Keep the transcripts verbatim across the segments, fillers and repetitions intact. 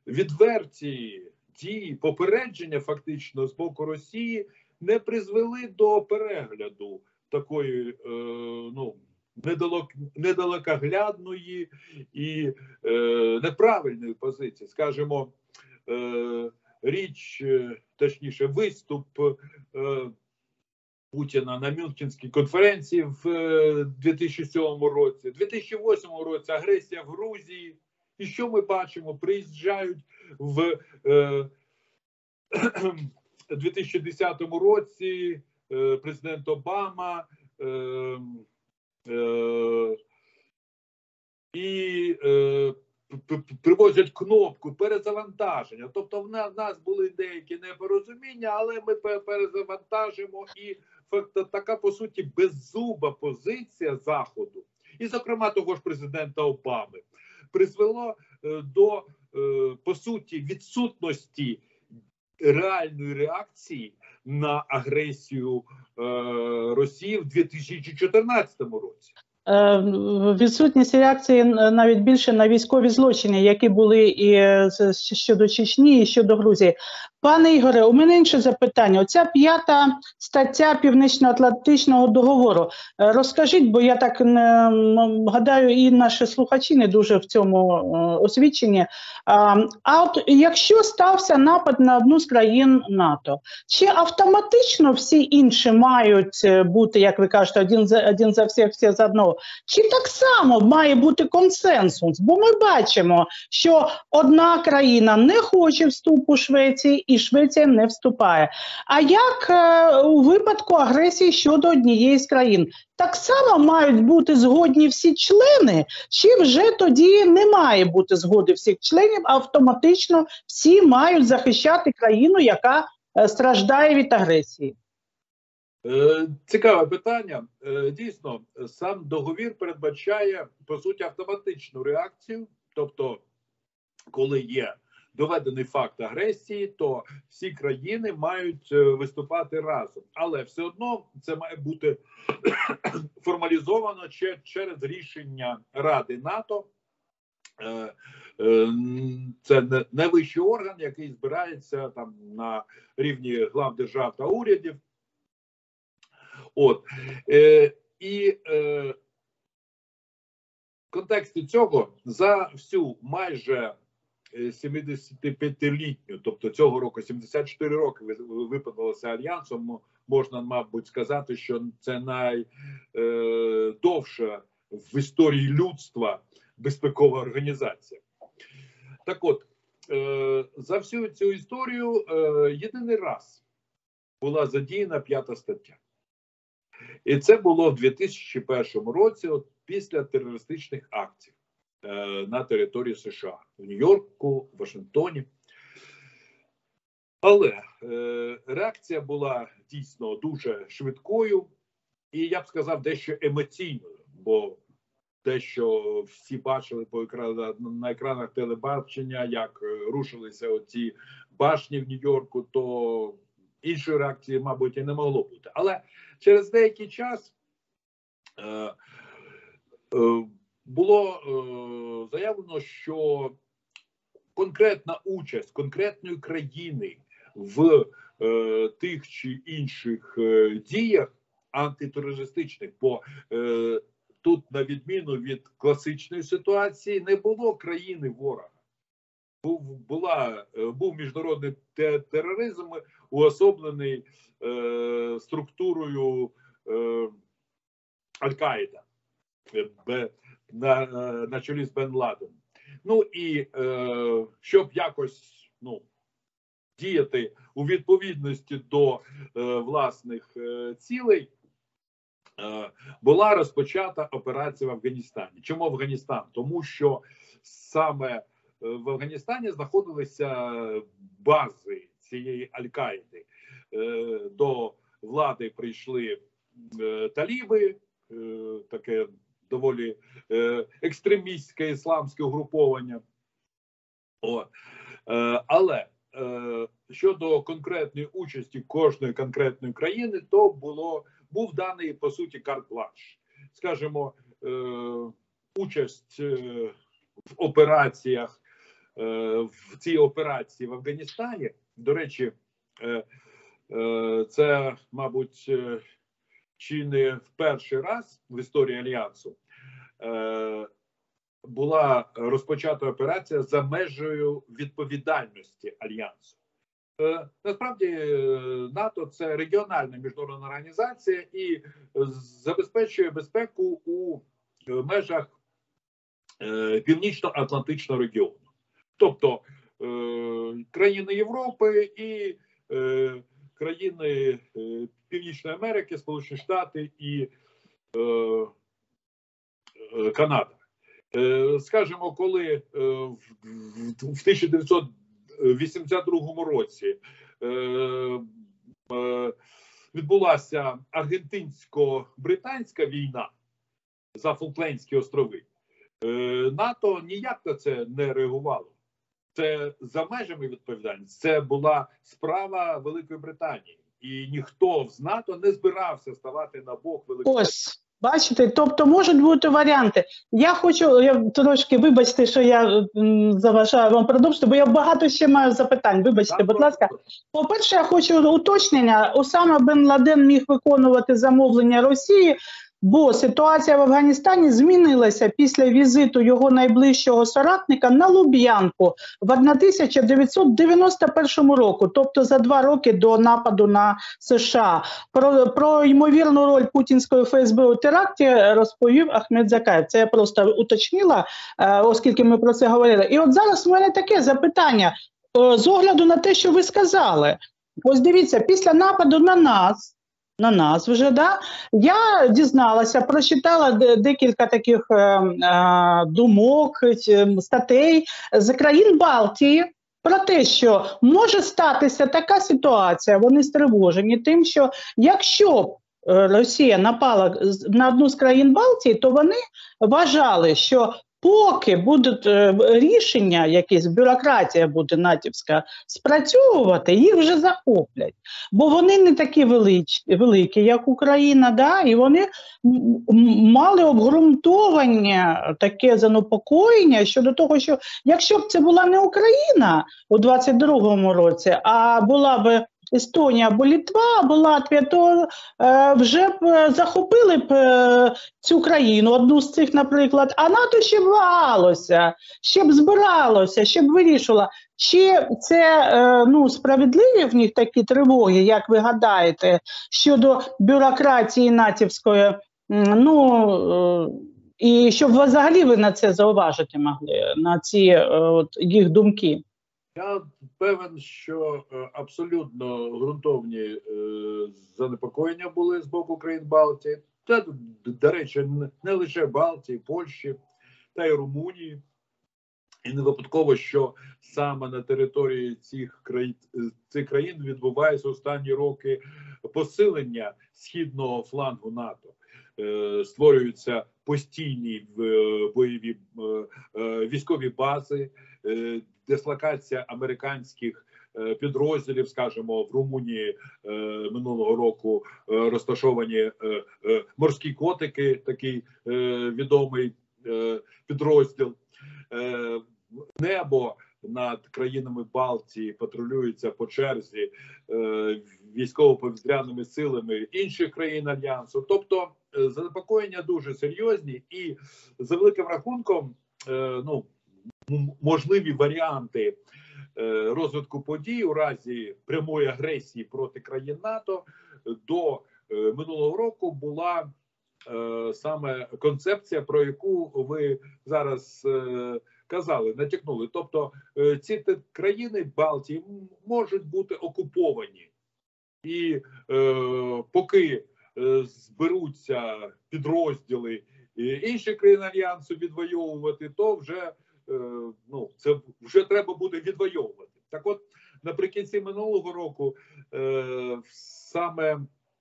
відверті дії, попередження фактично з боку Росії не призвели до перегляду такої, е, ну, недалекоглядної і е, неправильної позиції. Скажімо, е, річ, точніше, виступ е, Путіна на Мюнхенській конференції в дві тисячі сьомому році, дві тисячі восьмому році агресія в Грузії. І що ми бачимо? Приїжджають в е, дві тисячі десятому році е, президент Обама е, е, і е, привозять кнопку перезавантаження. Тобто в нас були деякі непорозуміння, але ми перезавантажимо. І факт, така, по суті, беззуба позиція Заходу, і, зокрема, того ж президента Обами, призвело до, по суті, відсутності реальної реакції на агресію Росії в дві тисячі чотирнадцятому році. Відсутність реакції навіть більше на військові злочини, які були і щодо Чечні, і щодо Грузії. Пане Ігоре, у мене інше запитання. Оця п'ята стаття Північно-Атлантичного договору. Розкажіть, бо я так не, гадаю, і наші слухачі не дуже в цьому освічені. А, а от якщо стався напад на одну з країн НАТО, чи автоматично всі інші мають бути, як ви кажете, один за, один за всіх, всі за одного? Чи так само має бути консенсус? Бо ми бачимо, що одна країна не хоче вступу Швеції, і Швеція не вступає. А як е, у випадку агресії щодо однієї з країн? Так само мають бути згодні всі члени, чи вже тоді не має бути згоди всіх членів, а автоматично всі мають захищати країну, яка е, страждає від агресії? Цікаве питання. Дійсно, сам договір передбачає, по суті, автоматичну реакцію. Тобто, коли є доведений факт агресії, то всі країни мають виступати разом. Але все одно це має бути формалізовано через рішення Ради НАТО. Це найвищий орган, який збирається там на рівні глав держав та урядів. От. Е, і е, в контексті цього за всю майже сімдесятип'ятилітню, тобто цього року сімдесят чотири роки виповнилося Альянсом, можна, мабуть, сказати, що це найдовша е, в історії людства безпекова організація. Так от, е, за всю цю історію е, єдиний раз була задіяна п'ята стаття. І це було в дві тисячі першому році, от після терористичних акцій е, на території США, в Нью-Йорку, Вашингтоні. Але е, реакція була дійсно дуже швидкою і, я б сказав, дещо емоційною, бо те, що всі бачили по екранах, на екранах телебачення, як рушилися оці башні в Нью-Йорку, то іншої реакції, мабуть, і не могло бути. Але через деякий час е, е, було е, заявлено, що конкретна участь конкретної країни в е, тих чи інших е, діях антитерористичних, бо е, тут, на відміну від класичної ситуації, не було країни ворога. Був, була, був міжнародний тероризм, уособлений е, структурою е, Аль-Каїда на, на чолі з Бен Ладеном. Ну і е, щоб якось ну, діяти у відповідності до е, власних е, цілей, е, була розпочата операція в Афганістані. Чому Афганістан? Тому що саме в Афганістані знаходилися бази цієї Аль-Каїди. До влади прийшли таліби, таке доволі екстремістське ісламське угруповання. О. Але щодо конкретної участі кожної конкретної країни, то було, був даний, по суті, карт-бланш. Скажімо, участь в операціях в цій операції в Афганістані. До речі, це, мабуть, чи не в перший раз в історії Альянсу була розпочата операція за межею відповідальності Альянсу. Насправді НАТО – це регіональна міжнародна організація і забезпечує безпеку у межах Північно-Атлантичного регіону. Тобто країни Європи і країни Північної Америки, Сполучені Штати і Канада. Скажімо, коли в тисяча дев'ятсот вісімдесят другому році відбулася аргентинсько-британська війна за Фолклендські острови, НАТО ніяк на це не реагувало. Це за межами відповідальності. Це була справа Великої Британії. І ніхто з НАТО не збирався ставати на бок Великої Британії. Ось. Бачите, тобто можуть бути варіанти. Я хочу, я трошки, вибачте, що я м, заважаю вам продовжити, бо я багато ще маю запитань. Вибачте, Так, будь ласка. По-перше, я хочу уточнення. Осама бен Ладен міг виконувати замовлення Росії, бо ситуація в Афганістані змінилася після візиту його найближчого соратника на Луб'янку в тисяча дев'ятсот дев'яносто першому року, тобто за два роки до нападу на США. Про, про ймовірну роль путінської ФСБ у теракті розповів Ахмед Закаєв. Це я просто уточнила, оскільки ми про це говорили. І от зараз у мене таке запитання, з огляду на те, що ви сказали. Ось дивіться, після нападу на нас, на нас вже, да? Я дізналася, прочитала декілька таких е, е, думок, статей з країн Балтії про те, що може статися така ситуація, вони стривожені тим, що якщо Росія напала на одну з країн Балтії, то вони вважали, що поки будуть е, рішення, якісь бюрократія буде натівська спрацьовувати, їх вже захоплять. Бо вони не такі велич, великі, як Україна, да? І вони мали обґрунтовання, таке занепокоєння щодо того, що якщо б це була не Україна у двадцять другому році, а була б Естонія або Литва, або Латвія, то е, вже б захопили б е, цю країну, одну з цих, наприклад, а НАТО ще б вагалося, ще б збиралося, ще б вирішило. Чи це е, ну, справедливі в них такі тривоги, як ви гадаєте, щодо бюрократії натівської, ну, е, і щоб взагалі ви на це зауважити могли, на ці е, от, їх думки? Я певен, що абсолютно ґрунтовні е, занепокоєння були з боку країн Балтії. Це, до речі, не лише Балтії, Польщі та й Румунії. І не випадково, що саме на території цих країн, цих країн відбувається останні роки посилення східного флангу НАТО. Е, створюються постійні бойові е, військові бази, е, дислокація американських е, підрозділів, скажімо, в Румунії е, минулого року е, розташовані е, е, морські котики, такий е, відомий е, підрозділ. Е, небо над країнами Балтії патрулюється по черзі е, військово-повітряними силами інших країн Альянсу. Тобто е, занепокоєння дуже серйозні і за великим рахунком, е, ну, можливі варіанти е, розвитку подій у разі прямої агресії проти країн НАТО до е, минулого року була е, саме концепція, про яку ви зараз е, казали, натякнули. Тобто е, ці країни Балтії можуть бути окуповані. І е, поки е, зберуться підрозділи інших країн Альянсу відвоювати, то вже ну, це вже треба буде відвоювати. Так от, наприкінці минулого року е, саме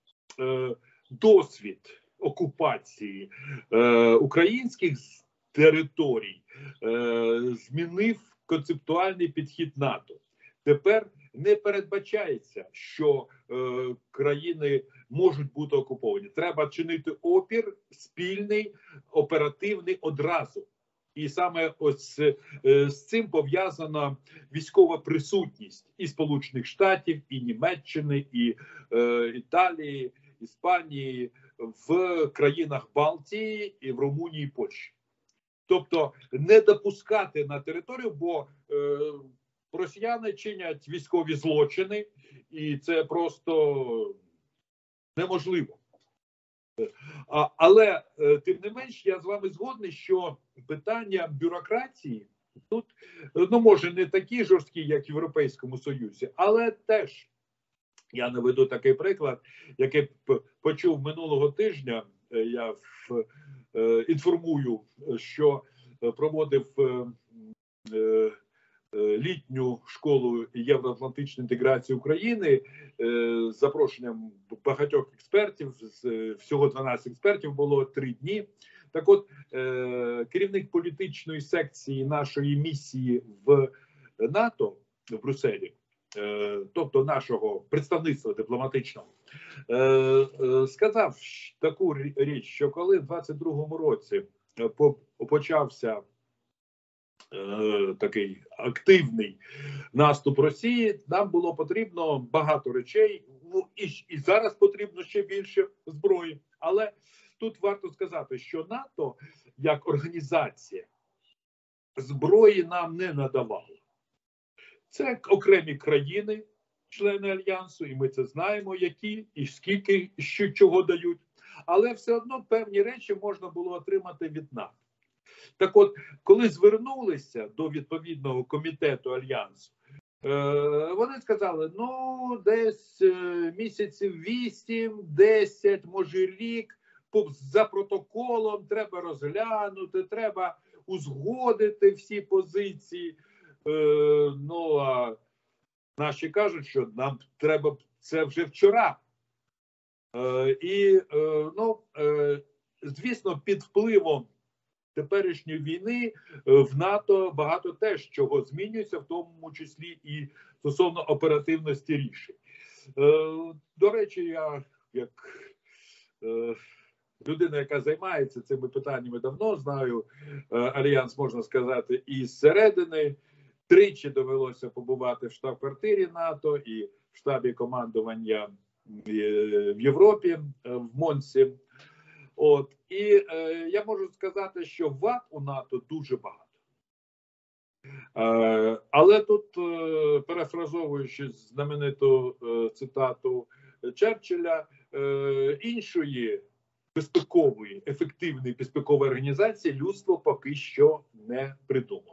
е, досвід окупації е, українських територій е, змінив концептуальний підхід НАТО. Тепер не передбачається, що е, країни можуть бути окуповані. Треба чинити опір спільний, оперативний одразу. І саме ось е, з цим пов'язана військова присутність і Сполучених Штатів, і Німеччини, і е, Італії, Іспанії в країнах Балтії, і в Румунії, і Польщі. Тобто не допускати на територію, бо е, росіяни чинять військові злочини, і це просто неможливо. А, але, е, тим не менш, я з вами згодний, що питання бюрократії тут, ну, може, не такі жорсткі, як в Європейському Союзі, але теж, я наведу такий приклад, який почув минулого тижня, я в, е, інформую, що проводив е, е, літню школу євроатлантичної інтеграції України з запрошенням багатьох експертів, всього дванадцять експертів було три дні. Так от, керівник політичної секції нашої місії в НАТО в Брюсселі, тобто нашого представництва дипломатичного, сказав таку річ, що коли в двадцять другому році почався такий активний наступ Росії, нам було потрібно багато речей, ну, і, і зараз потрібно ще більше зброї. Але тут варто сказати, що НАТО як організація зброї нам не надавало. Це окремі країни, члени Альянсу, і ми це знаємо, які і скільки що чого дають. Але все одно певні речі можна було отримати від НАТО. Так от, коли звернулися до відповідного комітету Альянсу, е, вони сказали, ну, десь е, місяців вісім, десять, може рік, за протоколом треба розглянути, треба узгодити всі позиції. Е, ну, а наші кажуть, що нам треба це вже вчора. Е, і, е, ну, е, звісно, під впливом теперішньої війни в НАТО багато теж чого змінюється, в тому числі і стосовно оперативності рішень. До речі, я як людина, яка займається цими питаннями давно, знаю Альянс, можна сказати, і зсередини. Тричі довелося побувати в штаб-квартирі НАТО і в штабі командування в Європі, в Монсі. От, і е, я можу сказати, що вад у НАТО дуже багато. Е, але тут, е, перефразовуючи знамениту е, цитату Черчилля, е, іншої безпекової, ефективної безпекової організації людство поки що не придумало.